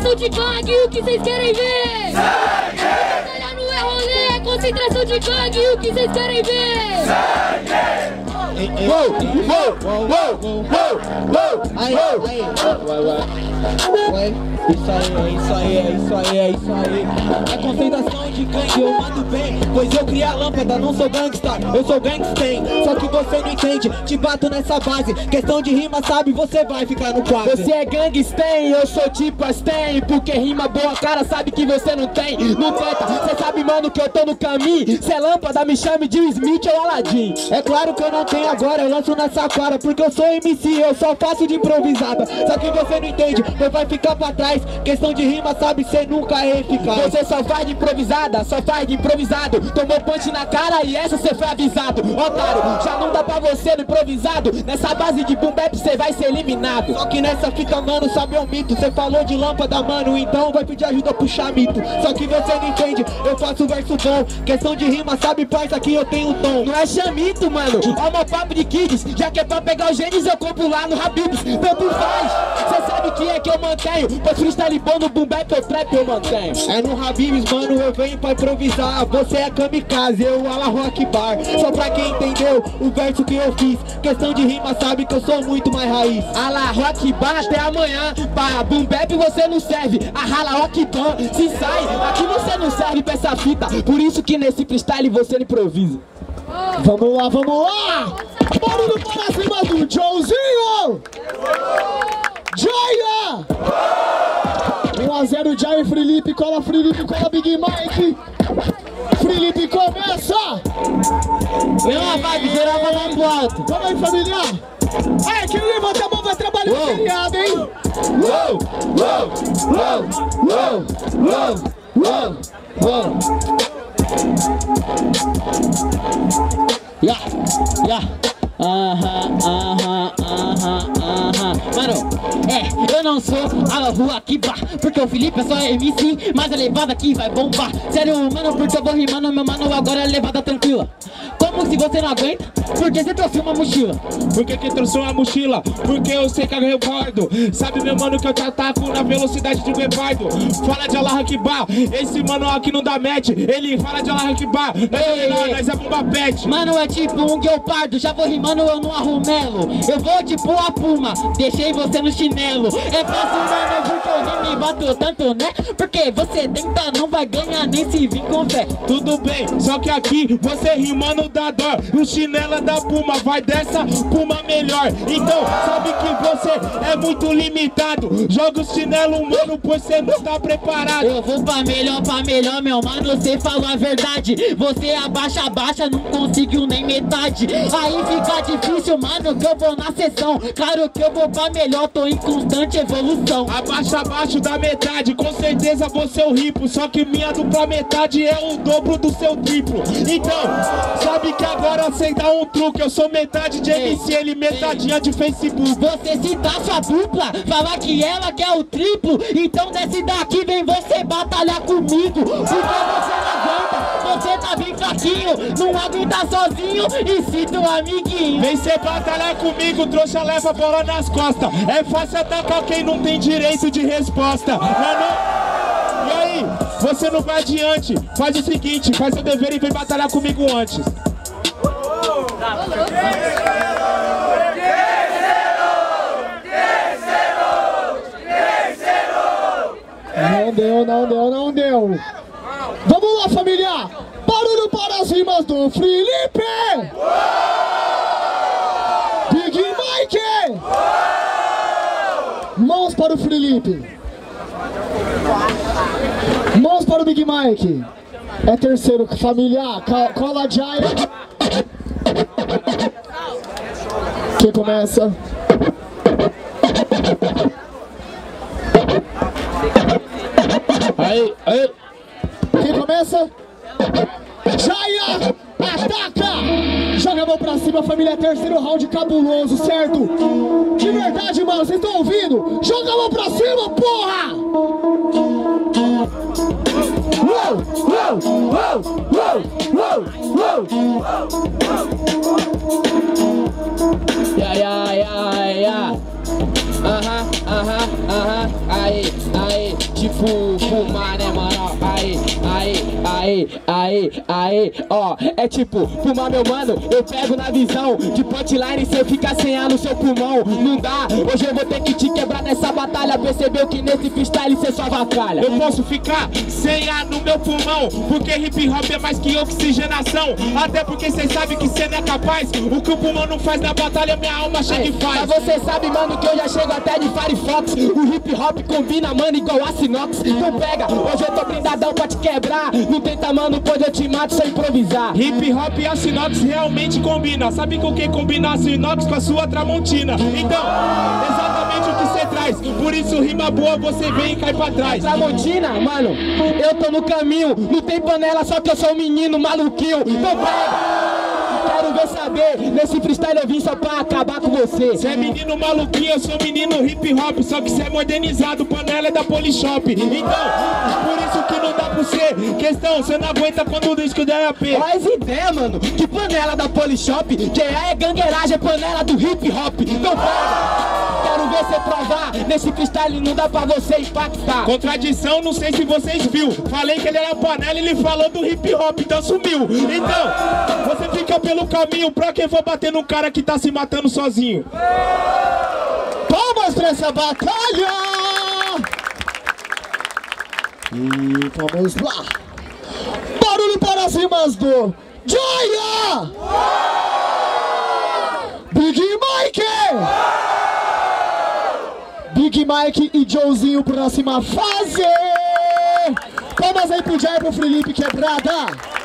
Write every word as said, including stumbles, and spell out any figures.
Concentração de gangue, o que vocês querem ver? Batalha não é rolê, concentração de gangue, o que vocês querem ver? Uou, uou, uou, uou, uou. Aí, aí, vai, vai. Vai. Isso aí, é isso aí, é isso aí, é isso aí. É concentração de gangue, eu mando bem. Pois eu criei a lâmpada, não sou gangsta, eu sou gangsten. Só que você não entende, te bato nessa base. Questão de rima, sabe, você vai ficar no quadro. Você é gangsten, eu sou tipo Astem. Porque rima boa, cara, sabe que você não tem. Não tenta, cê sabe, mano, que eu tô no caminho. Cê é lâmpada, me chame de Smith ou Aladdin. É claro que eu não tenho agora, eu lanço nessa cara. Porque eu sou M C, eu só faço de improvisada. Só que você não entende, você vai ficar pra trás. Questão de rima, sabe, cê nunca é eficaz. Você só faz de improvisada, só faz de improvisado. Tomou punch na cara e essa cê foi avisado. Otário, já não dá pra você no improvisado. Nessa base de boom bap cê vai ser eliminado. Só que nessa fita, mano, sabe é um mito. Cê falou de lâmpada, mano, então vai pedir ajuda a puxar mito. Só que você não entende, eu faço verso bom. Questão de rima, sabe, parça, que eu tenho um tom. Não é chamito, mano, ó meu papo de kids. Já que é pra pegar os genes, eu compro lá no Habib's. Tanto faz, cê sabe que é que eu mantenho. Pois freestyle bom no boom bap ou trap eu mantenho. É no Habib's, mano, eu venho pra improvisar. Você é kamikaze, eu Allahu Akbar. Só pra quem entendeu o verso que eu fiz. Questão de rima, sabe que eu sou muito mais raiz. Allahu Akbar até amanhã. Pra boom bap você não serve. A rala Okban, se sai. Aqui você não serve pra essa fita. Por isso que nesse freestyle você não improvisa. Vamos lá, vamos lá! Barulho para cima do Joãozinho! Jaya! um a zero Jaya e Felipe, cola Felipe, cola Big Mike. Felipe começa! Deu uma vibe, geral vai lá pro alto. Vamos aí, familiar! Aí, quem levanta a mão vai trabalhar no feriado, hein? Uou, uou, uou, uou, uou, uou, uou. Yeah, yeah. Aham, aham, aham, aham. Mano, é, eu não sou Allahu Akbar, porque o Felipe é só M C, mas a levada aqui vai bombar. Sério, mano, porque eu vou rimando, meu mano, agora é levada tranquila. Como se você não aguenta? Porque você trouxe uma mochila. Por que que trouxe uma mochila? Porque eu sei que eu recordo. Sabe, meu mano, que eu te ataco na velocidade de um guepardo. Fala de Allahu Akbar, esse mano aqui não dá match. Ele fala de Allahu Akbar, nós é menor, nós é bomba pet. Mano, é tipo um guepardo, já vou rimando, eu não arrumelo. Eu vou tipo a puma, deixei você no chinelo. É fácil, mano, porque eu nem me bato tanto, né? Porque você tenta, não vai ganhar nem se vir com fé. Tudo bem, só que aqui você rimando dá dor. O chinelo é da puma, vai dessa puma melhor. Então, sabe que você é muito limitado. Joga o chinelo, mano, pois você não tá preparado. Eu vou pra melhor, pra melhor, meu mano, você falou a verdade. Você abaixa, abaixa, não conseguiu nem metade. Aí fica difícil, mano, que eu vou na sessão. Claro que eu vou pra melhor, tô em constante evolução. Abaixa abaixo da metade, com certeza você é o ripo. Só que minha dupla metade é o dobro do seu triplo. Então, sabe que agora cê dá um truque. Eu sou metade de M C, ele metadinha de Facebook. Você citar sua dupla, falar que ela quer o triplo. Então desce daqui, vem você batalhar comigo. Porque você não aguenta, você tá bem fraquinho. Não aguenta sozinho e cita o amiguinho. Vem cê batalhar comigo, trouxa leva a bola nas costas. É fácil atacar quem não tem direito de resposta. Não, não. E aí, você não vai adiante. Faz o seguinte, faz seu dever e vem batalhar comigo antes. Não deu, não deu, não deu. Vamos lá, família. Barulho para as rimas do Felipe. Big Mike. Mãos para o Felipe. Mãos para o Big Mike. É terceiro, família. Cola a Jaya. Quem começa? Aí, aí. Quem começa? Jaya, ataca! Joga a mão pra cima, família, terceiro round cabuloso, certo? De verdade, mano, vocês estão ouvindo? Joga a mão pra cima, porra! Uou, uou, uou, uou, uou, uou. Ya, ya, ya, ya. Aham, aham, aham, aí, aí. De fu, fumar, né, mano? Aí, aí, aí, aí, aí, ó. É tipo, fumar, meu mano, eu pego na visão de punchline, cê fica sem ar no seu pulmão. Não dá, hoje eu vou ter que te quebrar nessa batalha. Percebeu que nesse freestyle cê só vacalha. Eu posso ficar sem ar no meu pulmão, porque hip hop é mais que oxigenação. Até porque cê sabe que cê não é capaz. O que o pulmão não faz na batalha, minha alma chega e faz. Mas você sabe, mano, que eu já chego até de Firefox. O hip hop combina, mano, igual a Sinox. Então pega, hoje eu tô blindadão pra te quebrar. Não tenta, mano, pois eu te mato sem improvisar. Hip hop e a Sinox realmente combina. Sabe com que combina a Sinox? Com a sua Tramontina. Então, exatamente o que cê traz. Por isso rima boa, você vem e cai pra trás. Tramontina, mano, eu tô no caminho. Não tem panela, só que eu sou um menino maluquinho. Então pega, quero ver saber. Nesse freestyle eu vim só pra acabar com você. Cê é menino maluquinho, eu sou menino hip hop. Só que cê é modernizado, panela é da Polishop. Então, por isso que não dá pra você. Questão, cê não aguenta quando o disco der A P. Faz ideia, mano, que panela da Polishop, que é gangueiragem, é panela do hip hop. Então pega, quero ver cê provar. Nesse freestyle não dá pra você impactar. Contradição, não sei se vocês viu. Falei que ele era panela e ele falou do hip hop, então sumiu. Então, você fica pelo caminho pra quem for bater num cara que tá se matando sozinho. Palmas pra essa batalha! E vamos lá! Barulho para as rimas do Joia! Big Mike! Big Mike e Joezinho, próxima fase! Palmas aí pro Jai e pro Felipe Quebrada!